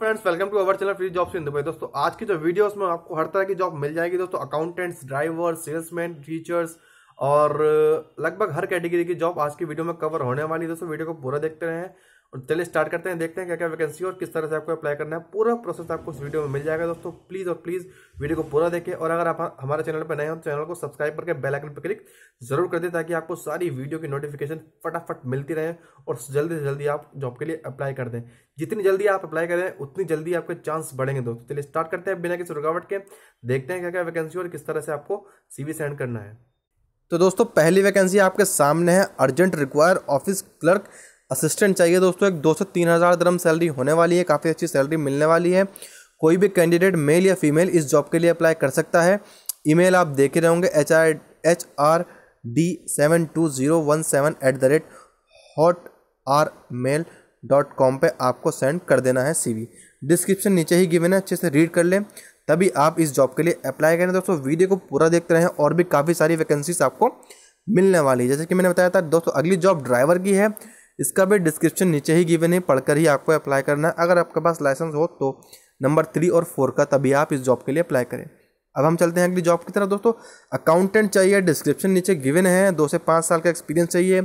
Friends, welcome to our channel free jobs in Dubai. दोस्तों आज की जो वीडियो उसमें आपको हर तरह की जॉब मिल जाएगी। दोस्तों अकाउंटेंट्स, ड्राइवर, सेल्समैन, टीचर्स और लगभग हर कैटेगरी की जॉब आज की वीडियो में कवर होने वाली है। दोस्तों वीडियो को पूरा देखते रहें और चलिए स्टार्ट करते हैं। देखते हैं क्या क्या वैकेंसी और किस तरह से आपको अप्लाई करना है। पूरा प्रोसेस आपको इस वीडियो में मिल जाएगा। दोस्तों प्लीज और प्लीज वीडियो को पूरा देखें और अगर आप हमारे चैनल पर नए हो तो चैनल को सब्सक्राइब करके बेल आइकन पर क्लिक जरूर कर दें ताकि आपको सारी वीडियो की नोटिफिकेशन फटाफट मिलती रहे और जल्दी से जल्दी आप जॉब के लिए अप्लाई कर दें। जितनी जल्दी आप अप्लाई करें उतनी जल्दी आपके चांस बढ़ेंगे। दोस्तों चलिए स्टार्ट करते हैं बिना किसी रुकावट के। देखते हैं क्या क्या वैकेंसी और किस तरह से आपको सीवी सेंड करना है। तो दोस्तों पहली वैकेंसी आपके सामने है। Urgent require office clerk assistant चाहिए। दोस्तों एक 2 से 3 हज़ार दिरहम सैलरी होने वाली है। काफ़ी अच्छी सैलरी मिलने वाली है। कोई भी कैंडिडेट मेल या फीमेल इस जॉब के लिए अप्लाई कर सकता है। ईमेल आप देख रहे होंगे hrd72017@hotmail.com पे आपको सेंड कर देना है सीवी। डिस्क्रिप्शन नीचे ही गिवन है, अच्छे से रीड कर लें तभी आप इस जॉब के लिए अप्लाई करें। दोस्तों वीडियो को पूरा देखते रहें और भी काफ़ी सारी वैकेंसीज आपको मिलने वाली है। जैसे कि मैंने बताया था दोस्तों अगली जॉब ड्राइवर की है। इसका भी डिस्क्रिप्शन नीचे ही गिवन है, पढ़कर ही आपको अप्लाई करना है। अगर आपके पास लाइसेंस हो तो नंबर 3 और 4 का, तभी आप इस जॉब के लिए अप्लाई करें। अब हम चलते हैं अगली जॉब की तरफ। दोस्तों अकाउंटेंट चाहिए। डिस्क्रिप्शन नीचे गिवन है। 2 से 5 साल का एक्सपीरियंस चाहिए।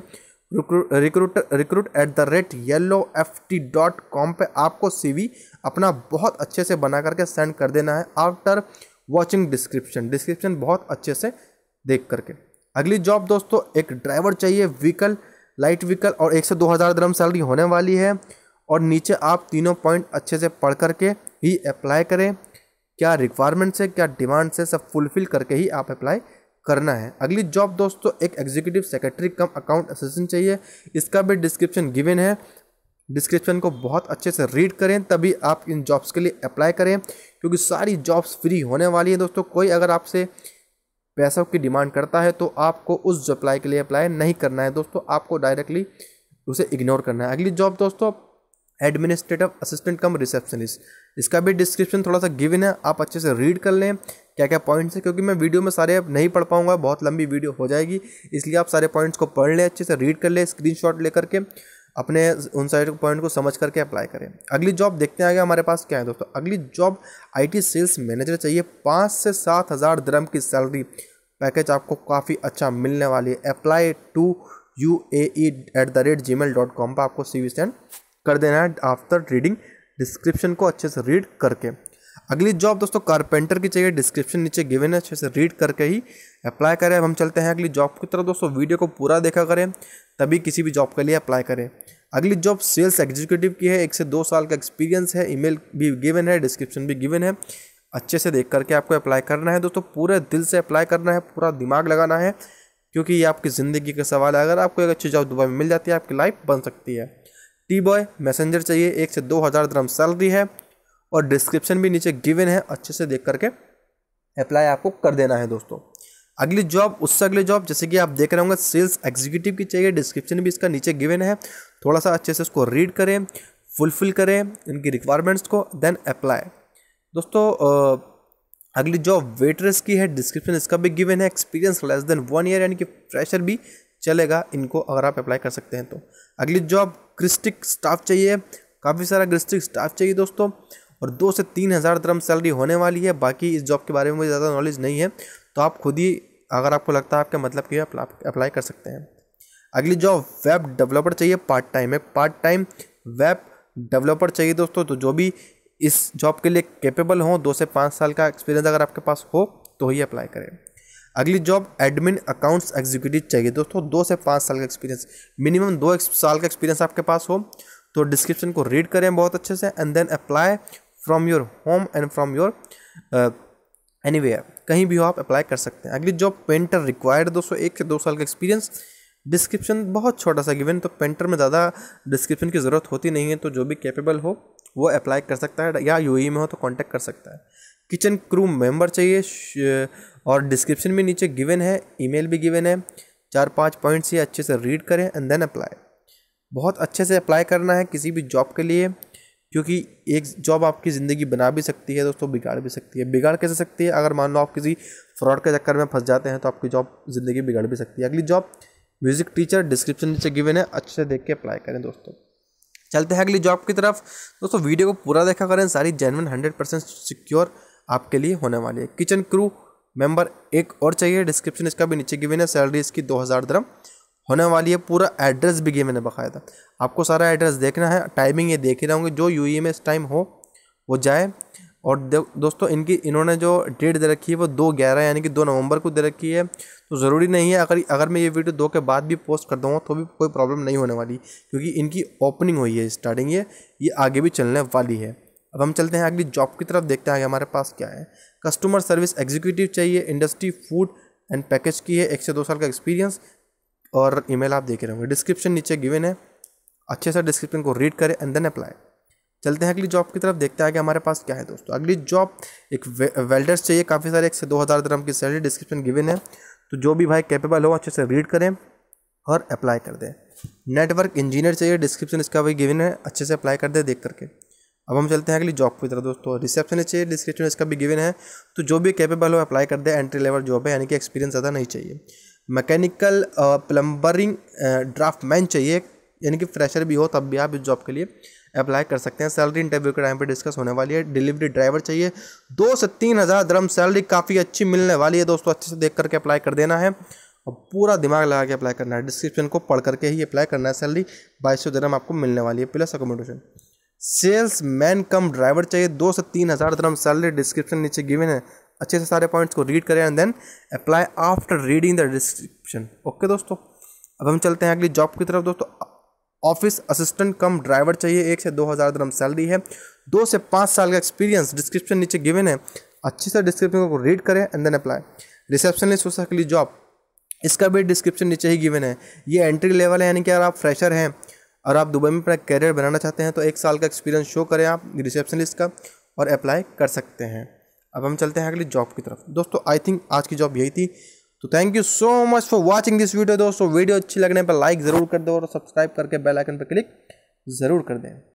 recruit@yellowft.com पे आपको सीवी अपना बहुत अच्छे से बना करके सेंड कर देना है आफ्टर वॉचिंग डिस्क्रिप्शन बहुत अच्छे से देख करके। अगली जॉब दोस्तों एक ड्राइवर चाहिए। व्हीकल, लाइट व्हीकल और 1 से 2 हज़ार दिरहम सैलरी होने वाली है। और नीचे आप तीनों पॉइंट अच्छे से पढ़ करके ही अप्लाई करें। क्या रिक्वायरमेंट्स है, क्या डिमांड्स है, सब फुलफिल करके ही आप अप्लाई करना है। अगली जॉब दोस्तों एक executive secretary cum account assistant चाहिए। इसका भी डिस्क्रिप्शन गिवन है। डिस्क्रिप्शन को बहुत अच्छे से रीड करें तभी आप इन जॉब्स के लिए अप्लाई करें, क्योंकि सारी जॉब्स फ्री होने वाली है। दोस्तों कोई अगर आपसे पैसों की डिमांड करता है तो आपको उस अप्लाई के लिए अप्लाई नहीं करना है। दोस्तों आपको डायरेक्टली उसे इग्नोर करना है। अगली जॉब दोस्तों एडमिनिस्ट्रेटिव असिस्टेंट कम रिसेप्शनिस्ट। इसका भी डिस्क्रिप्शन थोड़ा सा गिवन है, आप अच्छे से रीड कर लें क्या क्या पॉइंट्स है, क्योंकि मैं वीडियो में सारे नहीं पढ़ पाऊंगा, बहुत लंबी वीडियो हो जाएगी। इसलिए आप सारे पॉइंट्स को पढ़ लें, अच्छे से रीड कर लें, स्क्रीनशॉट लेकर के अपने उन सारे पॉइंट को समझ करके अप्लाई करें। अगली जॉब देखते हैं आगे हमारे पास क्या है। दोस्तों अगली जॉब IT सेल्स मैनेजर चाहिए। 5 से 7 हज़ार दिरहम की सैलरी पैकेज आपको काफ़ी अच्छा मिलने वाली है। अप्लाई टू uae@gmail.com पर आपको CV सेंड कर देना है आफ्टर रीडिंग डिस्क्रिप्शन को अच्छे से रीड करके। अगली जॉब दोस्तों कारपेंटर की चाहिए। डिस्क्रिप्शन नीचे गिवन है, अच्छे से रीड करके ही अप्लाई करें। अब हम चलते हैं अगली जॉब की तरफ। दोस्तों वीडियो को पूरा देखा करें तभी किसी भी जॉब के लिए अप्लाई करें। अगली जॉब सेल्स एग्जीक्यूटिव की है। 1 से 2 साल का एक्सपीरियंस है। ईमेल भी गिवन है, डिस्क्रिप्शन भी गिवन है। अच्छे से देख करके आपको अप्लाई करना है। दोस्तों पूरे दिल से अप्लाई करना है, पूरा दिमाग लगाना है, क्योंकि ये आपकी ज़िंदगी का सवाल है। अगर आपको एक अच्छी जॉब दुबई में मिल जाती है आपकी लाइफ बन सकती है। टी बॉय मैसेंजर चाहिए। 1 से 2 हज़ार दिरहम सैलरी है और डिस्क्रिप्शन भी नीचे गिवन है, अच्छे से देख करके अप्लाई आपको कर देना है। दोस्तों अगली जॉब, उससे अगली जॉब जैसे कि आप देख रहे होंगे सेल्स एग्जीक्यूटिव की चाहिए। डिस्क्रिप्शन भी इसका नीचे गिवन है, थोड़ा सा अच्छे से उसको रीड करें, फुलफिल करें इनकी रिक्वायरमेंट्स को, देन अप्लाई। दोस्तों अगली जॉब वेटरेस की है। डिस्क्रिप्शन इसका भी गिवन है। एक्सपीरियंस लेस देन 1 ईयर यानी कि फ्रेशर भी चलेगा इनको अगर आप अप्लाई कर सकते हैं तो। अगली जॉब ग्रिस्टिक स्टाफ चाहिए। काफ़ी सारा ग्रिस्टिक स्टाफ चाहिए दोस्तों और 2 से 3 हज़ार दिरहम सैलरी होने वाली है। बाकी इस जॉब के बारे में मुझे ज़्यादा नॉलेज नहीं है, तो आप खुद ही अगर आपको लगता है आपका मतलब कि अप्लाई कर सकते हैं। अगली जॉब वेब डेवलपर चाहिए पार्ट टाइम। एक पार्ट टाइम वेब डेवलपर चाहिए दोस्तों, तो जो भी इस जॉब के लिए कैपेबल हो, 2 से 5 साल का एक्सपीरियंस अगर आपके पास हो तो ही अप्लाई करें। अगली जॉब एडमिन अकाउंट्स एग्जीक्यूटिव चाहिए दोस्तों। 2 से 5 साल का एक्सपीरियंस, मिनिमम 2 साल का एक्सपीरियंस आपके पास हो तो डिस्क्रिप्शन को रीड करें बहुत अच्छे से and then apply from your home and from your anywhere, कहीं भी हो आप अप्लाई कर सकते हैं। अगली जॉब पेंटर रिक्वायर्ड दोस्तों। 1 से 2 साल का एक्सपीरियंस। डिस्क्रिप्शन बहुत छोटा सा गिवन, तो पेंटर में ज़्यादा डिस्क्रिप्शन की ज़रूरत होती नहीं है, तो जो भी कैपेबल हो वो अप्लाई कर सकता है या UAE में हो तो कांटेक्ट कर सकता है। किचन क्रू मेंबर चाहिए और डिस्क्रिप्शन भी नीचे गिवन है, ईमेल भी गिवन है। 4-5 पॉइंट्स ये अच्छे से रीड करें एंड देन अप्लाई। बहुत अच्छे से अप्लाई करना है किसी भी जॉब के लिए, क्योंकि एक जॉब आपकी ज़िंदगी बना भी सकती है दोस्तों, बिगाड़ भी सकती है। बिगाड़ कैसे सकती है? अगर मान लो आप किसी फ्रॉड के चक्कर में फंस जाते हैं तो आपकी जॉब ज़िंदगी बिगाड़ भी सकती है। अगली जॉब म्यूज़िक टीचर। डिस्क्रिप्शन नीचे गिवन है, अच्छे से देख के अप्लाई करें दोस्तों। चलते हैं अगली जॉब की तरफ। दोस्तों वीडियो को पूरा देखा करें, सारी जेन्युइन 100% सिक्योर आपके लिए होने वाली है। किचन क्रू मेंबर एक और चाहिए, डिस्क्रिप्शन इसका भी नीचे गिवन है। सैलरी इसकी 2000 दिरहम होने वाली है। पूरा एड्रेस भी गिवन है बकायदा, आपको सारा एड्रेस देखना है। टाइमिंग ये देख ही रहे होंगे, जो यूएई में इस टाइम हो वो जाए। और दोस्तों इन्होंने जो डेट दे रखी है वो 2/11 यानी कि 2 नवंबर को दे रखी है। तो ज़रूरी नहीं है, अगर मैं ये वीडियो 2 के बाद भी पोस्ट कर दूँगा तो भी कोई प्रॉब्लम नहीं होने वाली, क्योंकि इनकी ओपनिंग हुई है स्टार्टिंग, ये आगे भी चलने वाली है। अब हम चलते हैं अगली जॉब की तरफ, देखते हैं हमारे पास क्या है। कस्टमर सर्विस एग्जीक्यूटिव चाहिए, इंडस्ट्री फूड एंड पैकेज की है, 1 से 2 साल का एक्सपीरियंस, और ईमेल आप देख रहे होंगे। डिस्क्रिप्शन नीचे गिवन है, अच्छे से डिस्क्रिप्शन को रीड करें एंड देन अप्लाई। चलते हैं अगली जॉब की तरफ, देखते हैं कि हमारे पास क्या है। दोस्तों अगली जॉब एक वेल्डर्स चाहिए, काफ़ी सारे, 1 से 2000 दिरहम की सैलरी, डिस्क्रिप्शन गिवन है। तो जो भी भाई कैपेबल हो अच्छे से रीड करें और अप्लाई कर दें। नेटवर्क इंजीनियर चाहिए, डिस्क्रिप्शन इसका भी गिवन है, अच्छे से अप्लाई कर दे देख करके। अब हम चलते हैं अगली जॉब की तरफ। दोस्तों रिसेप्शनिस्ट चाहिए, डिस्क्रिप्शन इसका भी गिवन है। तो जो भी कैपेबल हो अप्लाई कर दे, एंट्री लेवल जॉब है यानी कि एक्सपीरियंस ज़्यादा नहीं चाहिए। मैकेनिकल प्लम्बरिंग ड्राफ्टमैन चाहिए, यानी कि फ्रेशर भी हो तब भी आप इस जॉब के लिए अप्लाई कर सकते हैं। सैलरी इंटरव्यू के टाइम पे डिस्कस होने वाली है। डिलीवरी ड्राइवर चाहिए, 2 से 3000 दिरहम सैलरी काफ़ी अच्छी मिलने वाली है। दोस्तों अच्छे से देख करके अप्लाई कर देना है और पूरा दिमाग लगा के अप्लाई करना है। डिस्क्रिप्शन को पढ़ करके ही अप्लाई करना है। सैलरी 2200 दिरहम आपको मिलने वाली है plus accommodation. Salesman cum driver चाहिए, 2 से 3000 दिरहम सैलरी, डिस्क्रिप्शन नीचे गिवन है। अच्छे से सारे पॉइंट्स को रीड करें and then apply after reading the description. Okay दोस्तों, अब हम चलते हैं अगली जॉब की तरफ। दोस्तों ऑफिस असिस्टेंट कम ड्राइवर चाहिए, 1 से 2000 दिरहम सैलरी है, 2 से 5 साल का एक्सपीरियंस, डिस्क्रिप्शन नीचे गिवन है। अच्छे से डिस्क्रिप्शन को रीड करें एंड देन अप्लाई। रिसेप्शनिस्ट हो सकती जॉब, इसका भी डिस्क्रिप्शन नीचे ही गिवन है। ये एंट्री लेवल है, यानी कि अगर आप फ्रेशर हैं और आप दुबई में अपना कैरियर बनाना चाहते हैं तो 1 साल का एक्सपीरियंस शो करें आप रिसेप्शनिस्ट का और अप्लाई कर सकते हैं। अब हम चलते हैं अगली जॉब की तरफ। दोस्तों आई थिंक आज की जॉब यही थी। तो thank you so much for watching this video. दोस्तों वीडियो अच्छी लगने पर लाइक ज़रूर कर दो और सब्सक्राइब करके बेल आइकन पर क्लिक ज़रूर कर दें।